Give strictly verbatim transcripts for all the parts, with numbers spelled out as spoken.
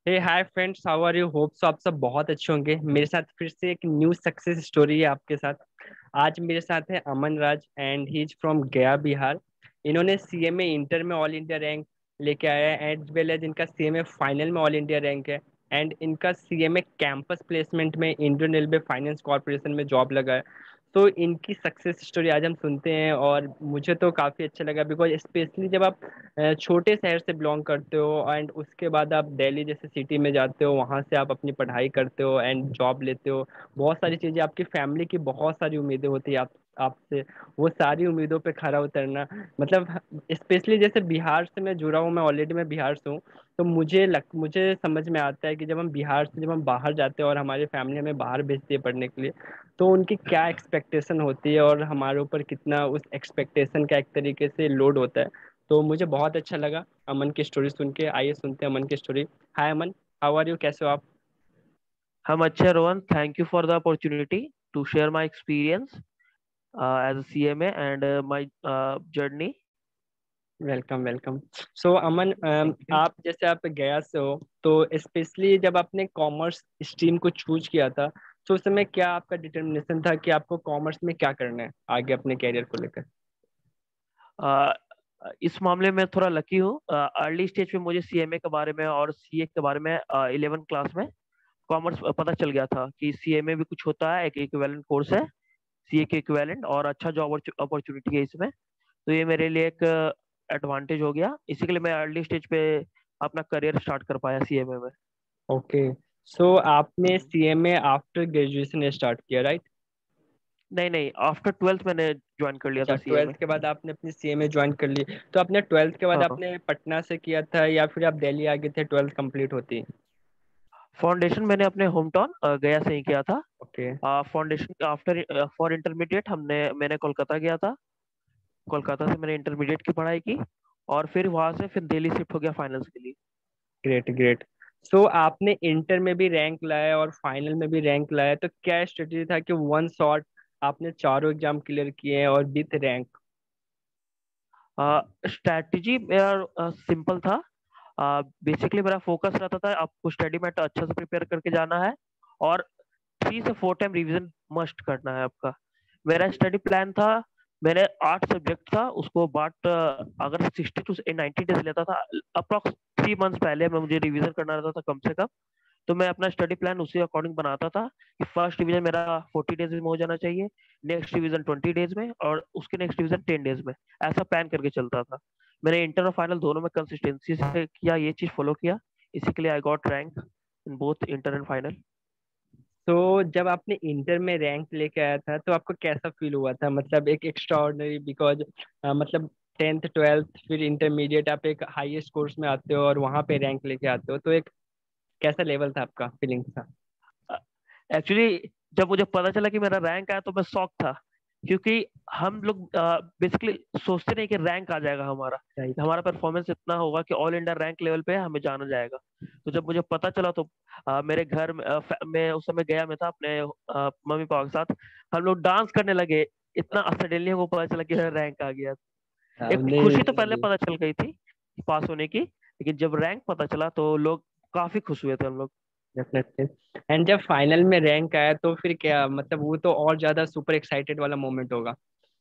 Hey hi friends, how are you? Hope so आप सब बहुत अच्छे होंगे। मेरे साथ फिर से एक न्यू सक्सेस स्टोरी है आपके साथ। आज मेरे साथ है Aman Raj and he is from Gaya Bihar. इन्होंने सीए में इंटर में ऑल इंडिया रैंक लेके आया है एज वेल एज इनका सीए में फाइनल में ऑल इंडिया रैंक है। एंड इनका सीए में कैंपस प्लेसमेंट में इंडियन रेलवे फाइनेंस कॉर्पोरेशन में जॉब लगा है। तो इनकी सक्सेस स्टोरी आज हम सुनते हैं और मुझे तो काफ़ी अच्छा लगा बिकॉज स्पेशली जब आप अ, छोटे शहर से बिलोंग करते हो एंड उसके बाद आप दिल्ली जैसे सिटी में जाते हो, वहाँ से आप अपनी पढ़ाई करते हो एंड जॉब लेते हो। बहुत सारी चीज़ें, आपकी फैमिली की बहुत सारी उम्मीदें होती है आप आपसे। वो सारी उम्मीदों पे खरा उतरना, मतलब स्पेशली जैसे बिहार से मैं जुड़ा हूँ, मैं ऑलरेडी मैं बिहार से हूँ। तो मुझे लग मुझे समझ में आता है कि जब हम बिहार से जब हम बाहर जाते हैं और हमारी फैमिली हमें बाहर भेजती है पढ़ने के लिए, तो उनकी क्या एक्सपेक्टेशन होती है और हमारे ऊपर कितना उस एक्सपेक्टेशन का एक तरीके से लोड होता है। तो मुझे बहुत अच्छा लगा अमन की स्टोरी सुन के। आइए सुनते हैं अमन की story. Hi Aman, how are you? कैसे हो आप? हम अच्छे हैं, Rohan. Thank you for the opportunity to share my experience as a C M A and my journey. Welcome welcome. So Aman, um, thank you. आप जैसे आप गया से हो, तो स्पेशली जब आपने कॉमर्स स्ट्रीम को चूज किया था, तो उस समय क्या आपका डिटर्मिनेशन था कि आपको कॉमर्स में क्या करना है आगे अपने कैरियर को लेकर? Uh, इस मामले में थोड़ा लकी हूँ। अर्ली स्टेज पे मुझे सी एम ए के बारे में और सी ए के बारे में इलेवन क्लास में कॉमर्स पता चल गया था कि सी एम ए भी कुछ होता है, एक इक्विवेलेंट कोर्स है सी ए के इक्विवेलेंट, और अच्छा जॉब अपॉर्चुनिटी है इसमें। तो ये मेरे लिए एक एडवांटेज हो गया, इसी के लिए मैं अर्ली स्टेज पे अपना करियर स्टार्ट कर पाया सी एम ए में। ओके। सो आपने hmm. CMA after graduation start किया, राइट? नहीं नहीं, आफ्टर ट्वेल्थ मैंने ज्वाइन कर लिया अच्छा, था सी ए में। ट्वेल्थ के बाद आपने अपनी सीएमए ज्वाइन कर ली। तो आपने ट्वेल्थ के बाद हाँ, आपने पटना से किया था या फिर आप दिल्ली आ गए थे ट्वेल्थ कंप्लीट होती? फाउंडेशन मैंने अपने होम टाउन गया से ही किया था। Okay. Foundation after for intermediate हमने मैंने कोलकाता गया था। कोलकाता से मैंने इंटरमीडिएट की पढ़ाई की, और फिर वहां से फिर दिल्ली शिफ्ट हो गया फाइनल्स के लिए। Great great. सो आपने इंटर में भी रैंक लाया और फाइनल में भी रैंक लाया, तो क्या स्ट्रेटेजी था कि वन शॉट आपने चारों एग्जाम क्लियर किए हैं और विथ रैंक? स्ट्रैटेजी मेरा सिंपल था। बेसिकली मेरा फोकस रहता था, आपको स्टडी में तो अच्छे से प्रिपेयर करके जाना है, और थ्री से फोर टाइम रिवीजन मस्ट करना है आपका। मेरा स्टडी प्लान था, मैंने आठ सब्जेक्ट था उसको बांट, अगर सिक्सटी टू नाइन्टी डेज लेता था, अप्रॉक्स थ्री मंथ्स पहले मैं मुझे रिवीजन करना रहता था कम से कम। तो मैं अपना स्टडी प्लान उसी अकॉर्डिंग बनाता था कि फर्स्ट रिवीजन मेरा फोर्टी डेज में हो जाना चाहिए, नेक्स्ट रिवीजन ट्वेंटी डेज में, और उसके नेक्स्ट रिवीजन टेन डेज में। ऐसा प्लान करके चलता था। मैंने इंटर और फाइनल दोनों में कंसिस्टेंसी से किया, ये चीज फॉलो किया। इसी के लिए I got rank in both inter and final. तो जब आपने इंटर में रैंक लेके आया था तो आपको कैसा फील हुआ था? मतलब एक एक्स्ट्रा ऑर्डिनरी, बिकॉज मतलब टेंथ ट्वेल्थ फिर इंटरमीडिएट आप एक हाईएस्ट कोर्स में आते हो और वहां पे रैंक लेके आते हो, तो एक कैसा लेवल था आपका, फीलिंग था? एक्चुअली जब मुझे पता चला कि मेरा रैंक आया तो मैं शॉक था, क्योंकि हम लोग बेसिकली सोचते नहीं कि रैंक आ जाएगा हमारा, राइट। हमारा परफॉर्मेंस इतना होगा कि ऑल इंडिया रैंक लेवल पे हमें जाना जाएगा। तो जब मुझे पता चला तो अ, मेरे घर में, अ, फै- मैं उस समय गया मैं था अपने अ, मम्मी पापा के साथ। हम लोग डांस करने लगे, इतना सडनली हमको पता चला कि रैंक आ गया। एक खुशी तो पहले नहीं। पता चल गई थी पास होने की, लेकिन जब रैंक पता चला तो लोग काफी खुश हुए थे हम लोग। डेफिनेटली। एंड जब फाइनल में रैंक आया तो फिर क्या, मतलब वो तो और ज्यादा सुपर एक्साइटेड वाला मोमेंट होगा।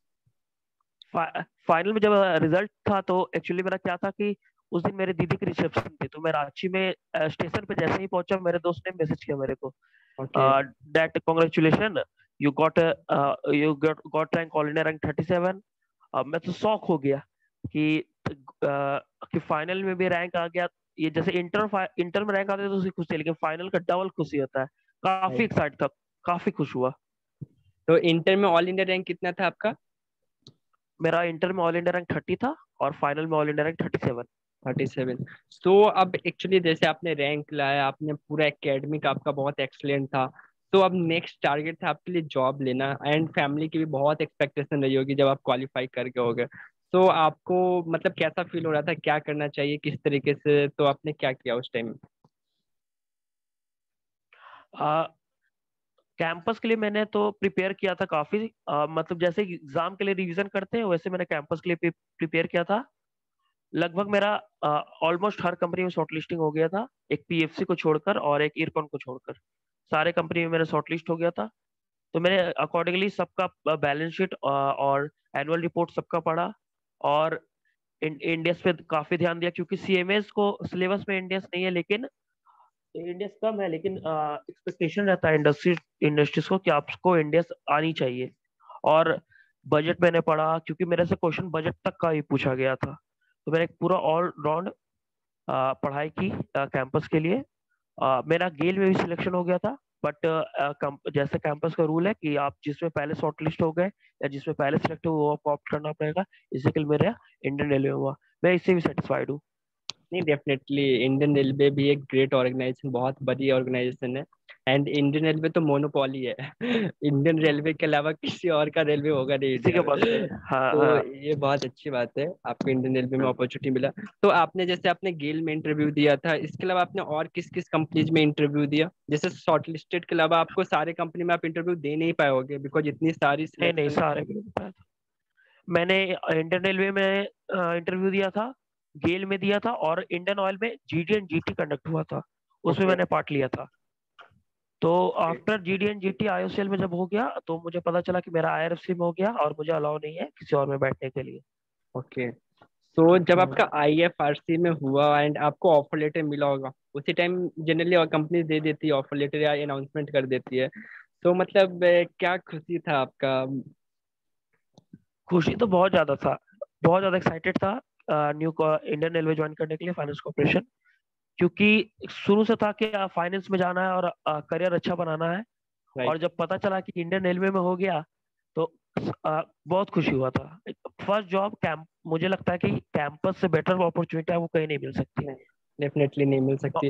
फा, फाइनल में जब रिजल्ट था तो एक्चुअली मेरा क्या था कि उस दिन मेरे दीदी की रिसेप्शन थी, तो मैं रांची में स्टेशन पे जैसे ही पहुंचा, मेरे दोस्त ने मैसेज किया मेरे को, okay. That congratulation, you got you got got rank all India rank thirty seven. मैं तो शॉक हो गया कि uh, कि फाइनल में भी रैंक आ गया। ये जैसे इंटर इंटर में रैंक आते तो उसकी खुशी है, लेकिन फाइनल का डबल खुशी होता है। काफी एक्साइट था, काफी खुश हुआ। तो इंटर में ऑल इंडिया रैंक कितना था आपका? मेरा इंटर में ऑल इंडिया रैंक थर्टी था, और फाइनल में all India rank thirty seven. Thirty seven. तो अब एक्चुअली जैसे आपने रैंक लाया, आपने पूरा एकेडमिक आपका बहुत एक्सलेंट था। तो अब नेक्स्ट टारगेट था आपके लिए जॉब लेना एंड फैमिली की भी बहुत एक्सपेक्टेशन रही होगी जब आप क्वालिफाई करके होगे। तो आपको मतलब कैसा फील हो रहा था, क्या करना चाहिए, किस तरीके से, तो आपने क्या किया उस टाइम? कैंपस के लिए मैंने तो प्रिपेयर किया था काफी। अ, मतलब जैसे एग्जाम के लिए रिवीजन करते हैं, वैसे मैंने कैंपस के लिए प्रिपेयर किया था। लगभग मेरा ऑलमोस्ट हर कंपनी में शॉर्टलिस्टिंग हो गया था, एक पीएफसी को छोड़कर और एक इरकॉन को छोड़कर सारे कंपनी में मेरा शॉर्टलिस्ट हो गया था। तो मैंने अकॉर्डिंगली सबका बैलेंस शीट और एनुअल रिपोर्ट सबका पढ़ा, और इंडेक्स पे काफी ध्यान दिया, क्योंकि सीएमएस को सिलेबस में इंडेक्स नहीं है, लेकिन इंडेक्स कम है, लेकिन एक्सपेक्टेशन रहता है इंडस्ट्री इंडस्ट्रीज को कि आपको इंडेक्स आनी चाहिए। और बजट मैंने पढ़ा, क्योंकि मेरे से क्वेश्चन बजट तक का ही पूछा गया था। तो मैंने एक पूरा ऑल राउंड पढ़ाई की कैंपस के लिए। आ, मेरा गेल में भी सिलेक्शन हो गया था, बट जैसे कैंपस का रूल है कि आप जिसमें पहले शॉर्ट लिस्ट हो गए या जिसमें पहले सिलेक्ट हो वो आपको ऑप्ट करना पड़ेगा। इसी के लिए मेरा इंडियन रेलवे हुआ, मैं इससे भी सेटिस्फाइड हूँ। नहीं, डेफिनेटली इंडियन रेलवे भी एक ग्रेट ऑर्गेनाइजेशन, बहुत बड़ी ऑर्गेनाइजेशन है। एंड इंडियन रेलवे तो मोनोपोली है। इंडियन रेलवे के अलावा किसी और का रेलवे होगा नहीं किसी इंडिया के में। पास नहीं है। हाँ तो हाँ। ये बहुत अच्छी बात है, आपको इंडियन रेलवे में अपॉर्चुनिटी मिला। तो आपने जैसे आपने गेल में इंटरव्यू दिया था, इसके अलावा आपने और किस किस कंपनीज में इंटरव्यू दिया? जैसे शॉर्ट लिस्टेड के अलावा आपको सारे कंपनी में आप इंटरव्यू दे नहीं पाए होगे, बिकॉज इतनी सारी नहीं नहीं, सिलेक्शन। सारे भी नहीं बताया था। मैंने इंडियन रेलवे में इंटरव्यू दिया था, गेल में दिया था, और इंडियन ऑयल में जीडी एंड जीटी कंडक्ट हुआ था, उसमें ओके। मैंने पार्ट लिया था। तो after GD and GT IOCL में जब हो गया तो मुझे पता चला कि मेरा आईआरएफसी में हो गया और मुझे अलाउ नहीं है किसी और में बैठने के लिए। ओके। तो जब हम्म। आपका आईएफआरसी में हुआ एंड आपको ऑफर लेटर मिला होगा, उसी टाइम जनरली कंपनी दे देती है ऑफर लेटर या अनाउंसमेंट कर देती है, तो मतलब अ, क्या खुशी था आपका? खुशी तो बहुत ज्यादा था, बहुत ज्यादा एक्साइटेड था न्यू इंडियन रेलवे ज्वाइन करने के लिए, फाइनेंस कॉर्पोरेशन। क्योंकि शुरू से था कि फाइनेंस में जाना है और करियर अच्छा बनाना है। और राइट। जब पता चला कि इंडियन रेलवे में हो गया तो आ, बहुत खुशी हुआ था। फर्स्ट जॉब कैंप, मुझे लगता है कि कैंपस से बेटर अपॉर्चुनिटी है वो कहीं नहीं मिल सकती। नहीं, डेफिनेटली नहीं मिल सकती।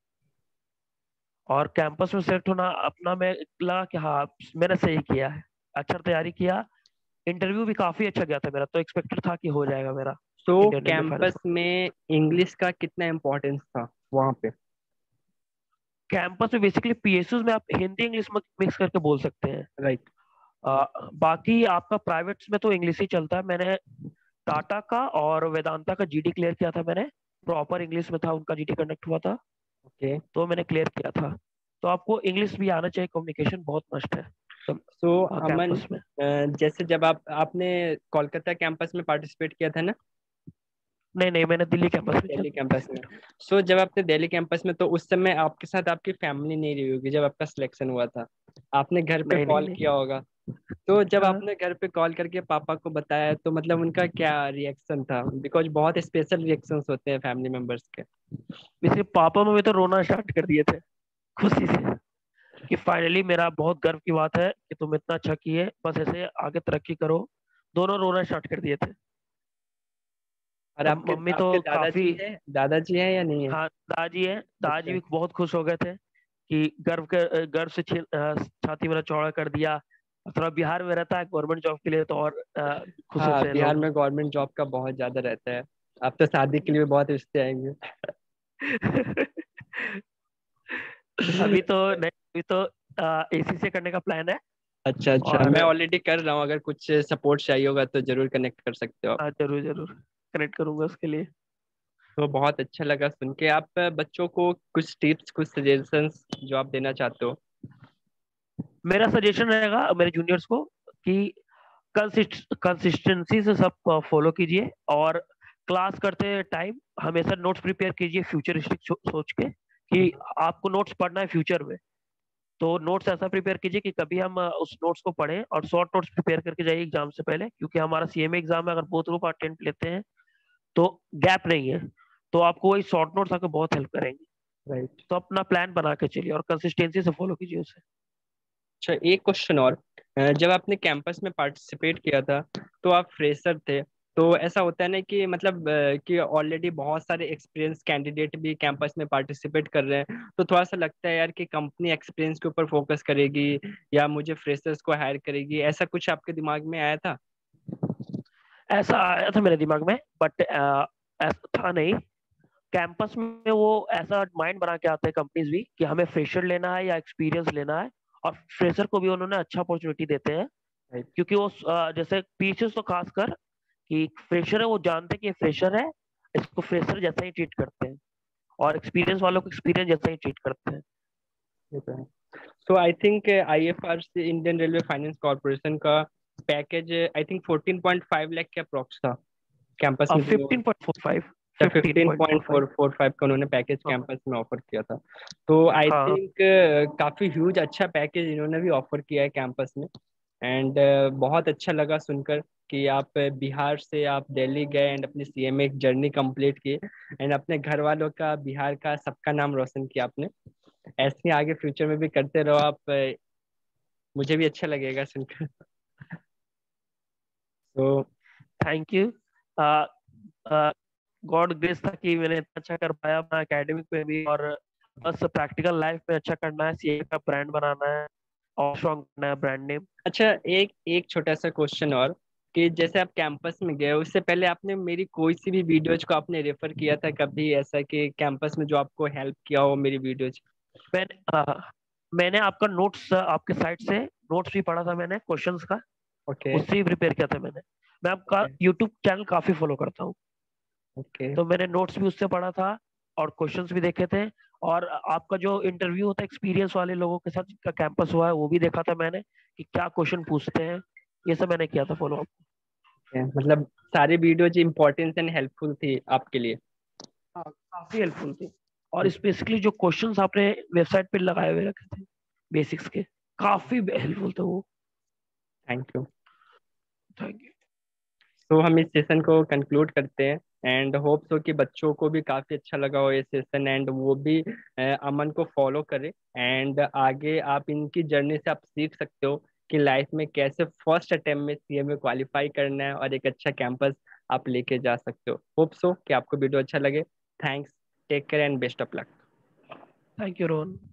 और कैंपस में सेलेक्ट होना अपना, मैं लगा कि हाँ मैंने सही किया है, अच्छा तैयारी किया। इंटरव्यू भी काफी अच्छा गया था मेरा, तो एक्सपेक्टेड था कि हो जाएगा मेरा तो इंडियन रेलवे फाइनेंस। कैंपस में इंग्लिश का कितना इम्पोर्टेंस था वहाँ पे? कैंपस में बेसिकली पीएसयूज में आप हिंदी इंग्लिश मिक्स करके बोल सकते हैं। राइट। आ, बाकी आपका प्राइवेट्स में तो इंग्लिश ही चलता है। मैंने टाटा का और वेदांता का जीडी क्लियर किया था, मैंने प्रॉपर इंग्लिश में था, उनका जीडी कंडक्ट हुआ था, ओके। तो मैंने क्लियर किया था। तो आपको इंग्लिश भी आना चाहिए, कम्युनिकेशन बहुत मस्ट है सो अमन, कैंपस में। अ, जैसे जब आप आपने कोलकाता कैंपस में पार्टिसिपेट किया था ना? नहीं नहीं, मैंने दिल्ली कैंपस में किया दिल्ली था कैंपस में। participate। सो जब आपने दिल्ली कैंपस में, तो उस समय आपके साथ आपकी फैमिली नहीं रही होगी जब आपका सिलेक्शन हुआ था, आपने घर पे नहीं नहीं कॉल नहीं। किया होगा। तो जब हाँ, आपने घर पे कॉल करके पापा को बताया, तो मतलब उनका क्या रिएक्शन था? बिकॉज बहुत स्पेशल रिएक्शंस होते हैं फैमिली मेंबर्स के। इसलिए पापा मम्मी तो रोना स्टार्ट कर दिए थे खुशी से, कि फाइनली मेरा बहुत गर्व की बात है कि तुम इतना अच्छा किए, बस ऐसे आगे तरक्की करो। दोनों रोना स्टार्ट कर दिए थे। और तो आपके मम्मी तो आपके काफी, दादाजी है, दादाजी है या नहीं है? हाँ दादाजी है, दादाजी अच्छा। भी बहुत खुश हो गए थे कि गर्व के गर्व से छीन- अ, छाती मेरा चौड़ा कर दिया। और थोड़ा बिहार में रहता है गवर्नमेंट जॉब के लिए, तो और अ, खुश हाँ, होते हैं बिहार लोग। में गवर्नमेंट जॉब का बहुत ज्यादा रहता है। अब तो शादी के लिए भी बहुत रिश्ते आएंगे। अभी तो नहीं, अभी तो एसी से करने का प्लान है। अच्छा अच्छा, और मैं ऑलरेडी कर रहा हूँ, अगर कुछ सपोर्ट चाहिए होगा तो जरूर कनेक्ट कर सकते हो आप। हाँ, जरूर जरूर कनेक्ट करूंगा उसके लिए। तो बहुत अच्छा लगा सुन के। आप बच्चों को कुछ टिप्स, कुछ सजेशंस जो आप देना चाहते हो? मेरा सजेशन रहेगा मेरे जूनियर्स को कि कंसिस्टेंसी से सब फॉलो कीजिए, और क्लास करते टाइम हमेशा नोट्स प्रिपेयर कीजिए फ्यूचरिस्टिक सोच के कि आपको नोट्स पढ़ना है फ्यूचर में। तो नोट्स ऐसा प्रिपेयर कीजिए कि कभी हम अ, उस नोट्स को पढ़ें, और शॉर्ट नोट्स प्रिपेयर करके जाइए एग्जाम से पहले, क्योंकि हमारा सीएमए एग्जाम है, अगर बोथ ग्रुप अटेंड लेते हैं तो गैप नहीं है। तो आपको वही शॉर्ट नोट्स आपको बहुत हेल्प करेंगे। राइट। तो अपना प्लान बना के चलिए और कंसिस्टेंसी से फॉलो कीजिए उसे। अच्छा, एक क्वेश्चन और। अ, जब आपने कैंपस में पार्टिसिपेट किया था, तो आप फ्रेशर थे। तो ऐसा होता है ना कि मतलब अ, कि ऑलरेडी बहुत सारे एक्सपीरियंस कैंडिडेट भी कैंपस में पार्टिसिपेट कर रहे हैं, तो थोड़ा सा लगता है यार कि कंपनी एक्सपीरियंस के ऊपर फोकस करेगी या मुझे फ्रेशर्स को हायर करेगी, ऐसा कुछ आपके दिमाग में आया था? ऐसा आया था मेरे दिमाग में, बट ऐसा था नहीं। कैंपस में वो ऐसा माइंड बना के आते हैं कंपनीज भी कि हमें फ्रेशर लेना है या एक्सपीरियंस लेना है, और फ्रेशर को भी उन्होंने अच्छा अपॉर्चुनिटी देते हैं। राइट। क्योंकि वो अ, जैसे पीछे तो खासकर कि फ्रेशर है, वो जानते हैं कि ये फ्रेशर है, इसको फ्रेशर जैसा ही ट्रीट करते हैं, और एक्सपीरियंस वालों को एक्सपीरियंस जैसा ही ट्रीट करते हैं। So I think I F R से इंडियन रेलवे फाइनेंस कॉर्पोरेशन का package I think fourteen point five lakh के अप्रोक्स था कैंपस अब में जो, फिफ्टीन पॉइंट फोर फाइव, या fifteen fifteen point four point five four four five का उन्होंने पैकेज हाँ कैंपस में ऑफर किया था। तो आई हाँ। थिंक काफी ह्यूज अच्छा पैकेज इन्होंने भी ऑफर किया है कैंपस में। एंड बहुत अच्छा लगा सुनकर कि आप बिहार से आप दिल्ली गए एंड अपनी C M A journey complete की, एंड अपने घर वालों का, बिहार का, सबका नाम रोशन किया आपने। ऐसे ही आगे फ्यूचर में भी करते रहो आप, अ, मुझे भी अच्छा लगेगा सुनकर। तो थैंक यू। गॉड ग्रेस था कि मैंने इतना अच्छा कर पाया अपना एकेडमिक में भी, और बस प्रैक्टिकल लाइफ में अच्छा करना है, सी ए का ब्रांड बनाना है और स्ट्रॉन्ग करना है ब्रांड नेम। अच्छा, एक एक छोटा सा क्वेश्चन और, कि जैसे आप कैंपस में गए उससे पहले आपने मेरी कोई सी भी वीडियोज को आपने रेफर किया था कभी, ऐसा कि कैंपस में जो आपको हेल्प किया हो मेरी वीडियोज? मैंने uh, मैंने आपका नोट्स, आपके साइट से नोट्स भी पढ़ा था मैंने, क्वेश्चंस का, ओके। उससे ही प्रिपेयर किया था मैंने। मैं आपका ओके। यूट्यूब चैनल काफी फॉलो करता हूँ, ओके। तो मैंने नोट्स भी उससे पढ़ा था और क्वेश्चंस भी देखे थे। और आपका जो इंटरव्यू होता है एक्सपीरियंस वाले लोगों के साथ जिनका कैंपस हुआ है, वो भी देखा था मैंने कि क्या क्वेश्चन पूछते हैं। ये सब मैंने किया था फॉलो अप। मतलब सारी वीडियोज इम्पोर्टेंट एंड हेल्पफुल थी आपके लिए? हाँ, काफी हेल्पफुल थी। और स्पेसिफिकली जो क्वेश्चंस आपने वेबसाइट पे लगाए हुए रखे थे बेसिक्स के, काफी हेल्पफुल थे वो। Thank you. Thank you. तो हम इस सेशन को कंक्लूड करते हैं, एंड होप सो कि बच्चों को भी काफी अच्छा लगा हो ये सेशन, एंड वो भी अ, अमन को फॉलो करें। एंड आगे आप इनकी जर्नी से आप सीख सकते हो कि लाइफ में कैसे फर्स्ट अटेम्प्ट में सी ए में क्वालिफाई करना है और एक अच्छा कैंपस आप लेके जा सकते हो। होप सो कि आपको वीडियो अच्छा लगे। Thanks, take care and best of luck. Thank you Rohan.